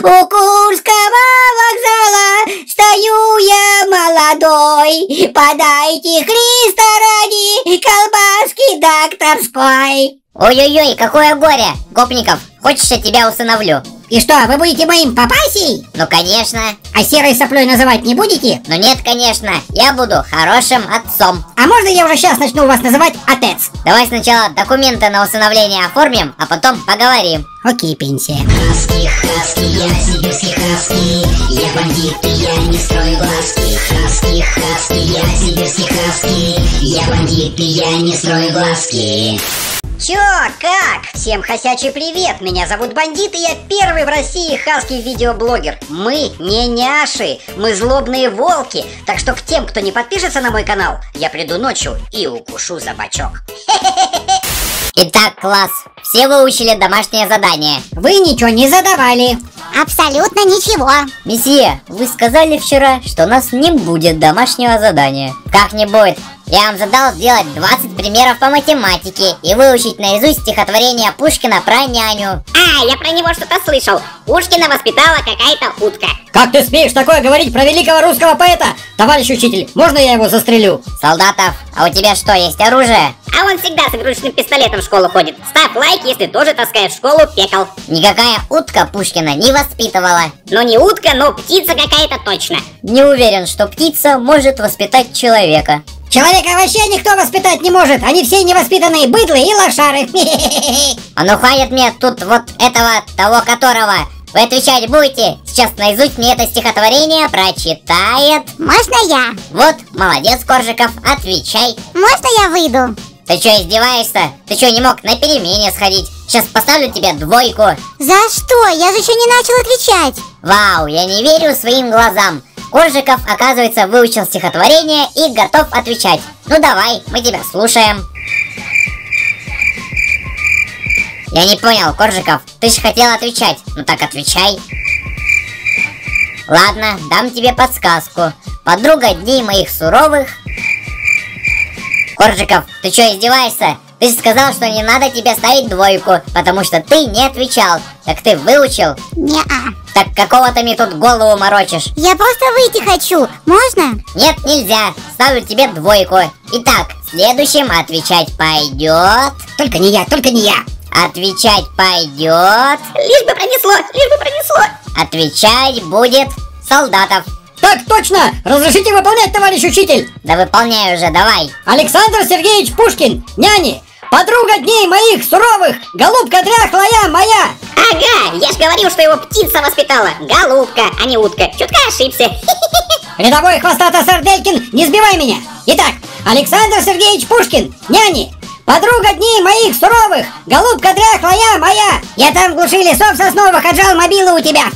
У Курского вокзала стою я молодой. Подайте Христа ради колбаски докторской. Ой-ой-ой, какое горе! Гопников, хочешь, я тебя усыновлю? И что, вы будете моим папасей? Ну, конечно. А серой соплей называть не будете? Ну нет, конечно, я буду хорошим отцом. А можно я уже сейчас начну вас называть отец? Давай сначала документы на усыновление оформим, а потом поговорим. Окей, пенсия. Хаски, хаски, я сибирский хаски. Я бандит, и я не строю глазки. Хаски, хаски, я сибирский хаски. Я бандит, и я не строю глазки. Чё, как? Всем хасячий привет, меня зовут Бандит, и я первый в России хаски видеоблогер. Мы не няши, мы злобные волки, так что к тем, кто не подпишется на мой канал, я приду ночью и укушу за бочок. Итак, класс, все выучили домашнее задание. Вы ничего не задавали. Абсолютно ничего. Месье, вы сказали вчера, что у нас не будет домашнего задания. Как не будет? Я вам задал сделать 20 примеров по математике и выучить наизусть стихотворение Пушкина про няню. А, я про него что-то слышал. Пушкина воспитала какая-то утка. Как ты смеешь такое говорить про великого русского поэта? Товарищ учитель, можно я его застрелю? Солдатов, а у тебя что, есть оружие? А он всегда с игрушечным пистолетом в школу ходит. Ставь лайк, если тоже таскаешь в школу пекал. Никакая утка Пушкина не воспитывала. Но не утка, но птица какая-то точно. Не уверен, что птица может воспитать человека. Человека вообще никто воспитать не может, они все невоспитанные быдлы и лошары. А ну хватит мне тут вот этого, того которого. Вы отвечать будете? Сейчас наизусть мне это стихотворение прочитает. Можно я? Вот, молодец, Коржиков, отвечай. Можно я выйду? Ты что, издеваешься? Ты что, не мог на перемене сходить? Сейчас поставлю тебе 2. За что? Я же еще не начал отвечать. Вау, я не верю своим глазам. Коржиков, оказывается, выучил стихотворение и готов отвечать. Ну давай, мы тебя слушаем. Я не понял, Коржиков, ты же хотел отвечать. Ну так отвечай. Ладно, дам тебе подсказку. Подруга дней моих суровых. Коржиков, ты что, издеваешься? Ты же сказал, что не надо тебе ставить 2, потому что ты не отвечал. Так ты выучил? Не-а. Так какого ты мне тут голову морочишь? Я просто выйти хочу. Можно? Нет, нельзя. Ставлю тебе 2. Итак, следующим отвечать пойдет. Только не я, только не я. Отвечать пойдет. Лишь бы пронесло, лишь бы пронесло. Отвечать будет Солдатов. Так точно! Разрешите выполнять, товарищ учитель? Да выполняй уже, давай. Александр Сергеевич Пушкин, няни, подруга дней моих суровых, голубка дряхлая моя. Ага, я ж говорил, что его птица воспитала. Голубка, а не утка. Чутка ошибся. Рядовой хвостата Сарделькин, не сбивай меня. Итак, Александр Сергеевич Пушкин, няни, подруга дней моих суровых, голубка дряхлая моя. Я там в глуши лесов сосновых отжал мобилу у тебя.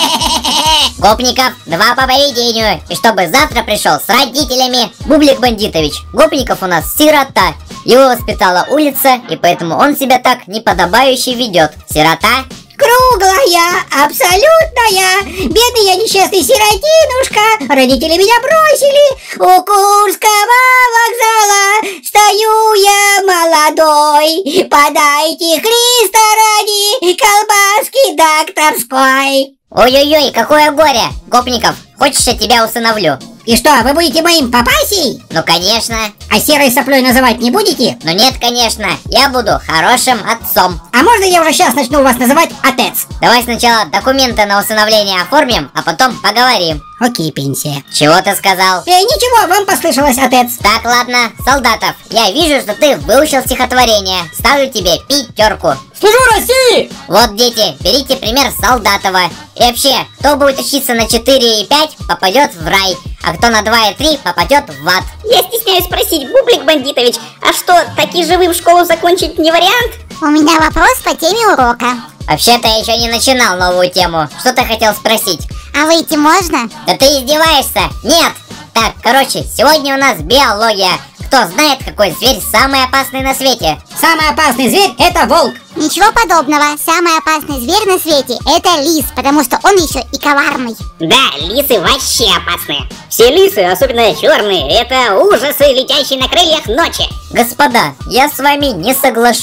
Гопников 2 по поведению. И чтобы завтра пришел с родителями. Бублик Бандитович, Гопников у нас сирота. Его воспитала улица, и поэтому он себя так неподобающе ведет. Сирота? Круглая, абсолютная, бедный я несчастный сиротинушка, родители меня бросили, у Курского вокзала стою я молодой, подайте Христа ради колбаски докторской. Ой-ой-ой, какое горе! Гопников, хочешь, я тебя усыновлю? И что, вы будете моим папасей? Ну, конечно. А серой соплей называть не будете? Ну нет, конечно, я буду хорошим отцом. А можно я уже сейчас начну вас называть отец? Давай сначала документы на усыновление оформим, а потом поговорим. Окей, пенсия. Чего ты сказал? Ничего, вам послышалось, отец. Так, ладно, Солдатов, я вижу, что ты выучил стихотворение. Ставлю тебе 5. Служу России! Вот, дети, берите пример с Солдатова. И вообще, кто будет учиться на 4 и 5, попадет в рай. А кто на 2 и 3, попадет в ад. Я стесняюсь спросить, Бублик Бандитович, а что, таки живым школу закончить не вариант? У меня вопрос по теме урока. Вообще-то я еще не начинал новую тему. Что ты хотел спросить? А выйти можно? Да ты издеваешься? Нет! Так, короче, сегодня у нас биология. Кто знает, какой зверь самый опасный на свете? Самый опасный зверь – это волк. Ничего подобного. Самый опасный зверь на свете – это лис, потому что он еще и коварный. Да, лисы вообще опасные. Все лисы, особенно черные, это ужасы, летящие на крыльях ночи. Господа, я с вами не соглашусь.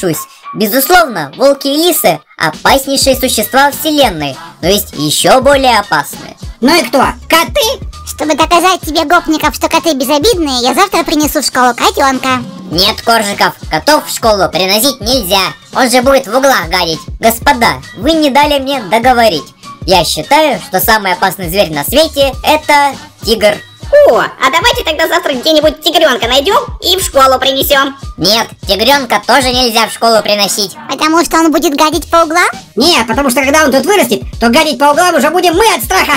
Безусловно, волки и лисы – опаснейшие существа вселенной, но есть еще более опасные. Ну и кто? Коты? Чтобы доказать тебе, гопников, что коты безобидные, я завтра принесу в школу котенка. Нет, Коржиков, котов в школу приносить нельзя, он же будет в углах гадить. Господа, вы не дали мне договорить. Я считаю, что самый опасный зверь на свете – это тигр. О, а давайте тогда завтра где-нибудь тигренка найдем и в школу принесем. Нет, тигренка тоже нельзя в школу приносить. Потому что он будет гадить по углам? Нет, потому что когда он тут вырастет, то гадить по углам уже будем мы от страха.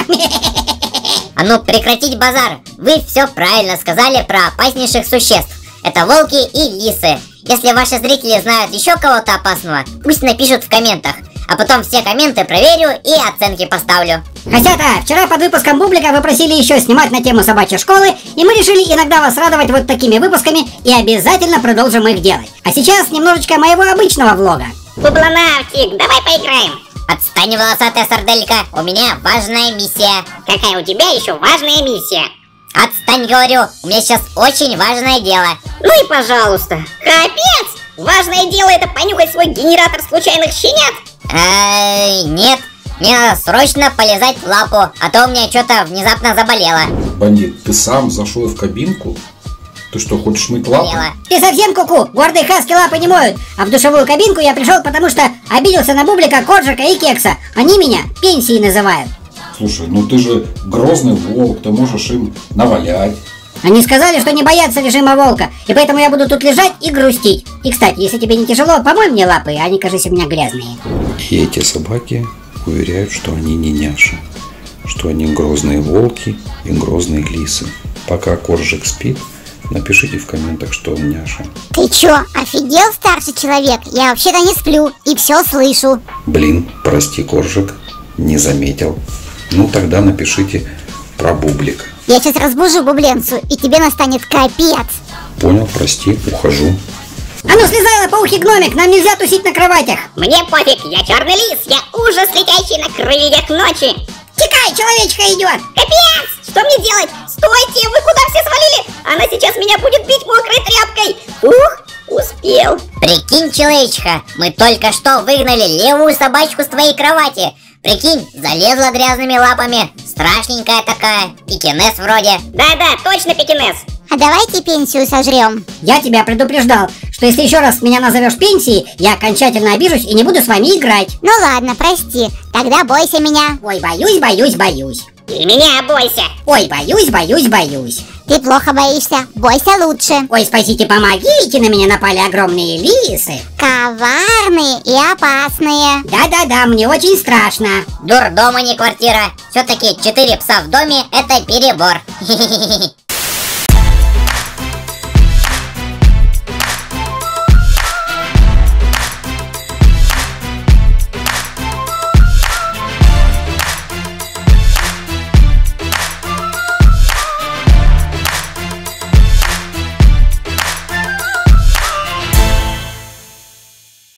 А ну прекратить базар. Вы все правильно сказали про опаснейших существ. Это волки и лисы. Если ваши зрители знают еще кого-то опасного, пусть напишут в комментах. А потом все комменты проверю и оценки поставлю. Хасята, вчера под выпуском Бублика вы просили еще снимать на тему собачьей школы, и мы решили иногда вас радовать вот такими выпусками и обязательно продолжим их делать. А сейчас немножечко моего обычного влога. Бубланавтик, давай поиграем. Отстань, волосатая сарделька, у меня важная миссия. Какая у тебя еще важная миссия? Отстань, говорю, у меня сейчас очень важное дело. Ну и пожалуйста. Капец! Важное дело это понюхать свой генератор случайных щенят? Нет, мне надо срочно полезать в лапу, а то у меня что-то внезапно заболело. Бандит, ты сам зашел в кабинку? Ты что, хочешь мыть лапы? Ты совсем куку? Гордые хаски лапы не моют. А в душевую кабинку я пришел, потому что обиделся на Бублика, Коржика и Кекса. Они меня пенсией называют. Слушай, ну ты же грозный волк, ты можешь им навалять. Они сказали, что не боятся режима волка, и поэтому я буду тут лежать и грустить. И, кстати, если тебе не тяжело, помой мне лапы, они, кажется, у меня грязные. И эти собаки уверяют, что они не няши, что они грозные волки и грозные лисы. Пока Коржик спит, напишите в комментах, что он няша. Ты чё, офигел, старший человек? Я вообще-то не сплю и все слышу. Блин, прости, Коржик, не заметил. Ну тогда напишите про Бублика. Я сейчас разбужу бубленцу, и тебе настанет капец. Понял, прости, ухожу. А ну слезай, лопоухий гномик, нам нельзя тусить на кроватях. Мне пофиг, я черный лис, я ужас, летящий на крыльях ночи. Тикай, человечка идет. Капец! Что мне делать? Стойте, вы куда все свалили? Она сейчас меня будет бить мокрой тряпкой. Ух, успел. Прикинь, человечка, мы только что выгнали левую собачку с твоей кровати. Прикинь, залезла грязными лапами. Страшненькая такая, пекинес вроде. Да-да, точно пекинес. А давайте пенсию сожрем. Я тебя предупреждал, что если еще раз меня назовешь пенсией, я окончательно обижусь и не буду с вами играть. Ну ладно, прости, тогда бойся меня. Ой, боюсь, боюсь, боюсь. И меня бойся. Ой, боюсь, боюсь, боюсь. Ты плохо боишься, бойся лучше. Ой, спасите, помогите, на меня напали огромные лисы. Коварные и опасные. Да-да-да, мне очень страшно. Дурдом, а не квартира. Все-таки 4 пса в доме – это перебор.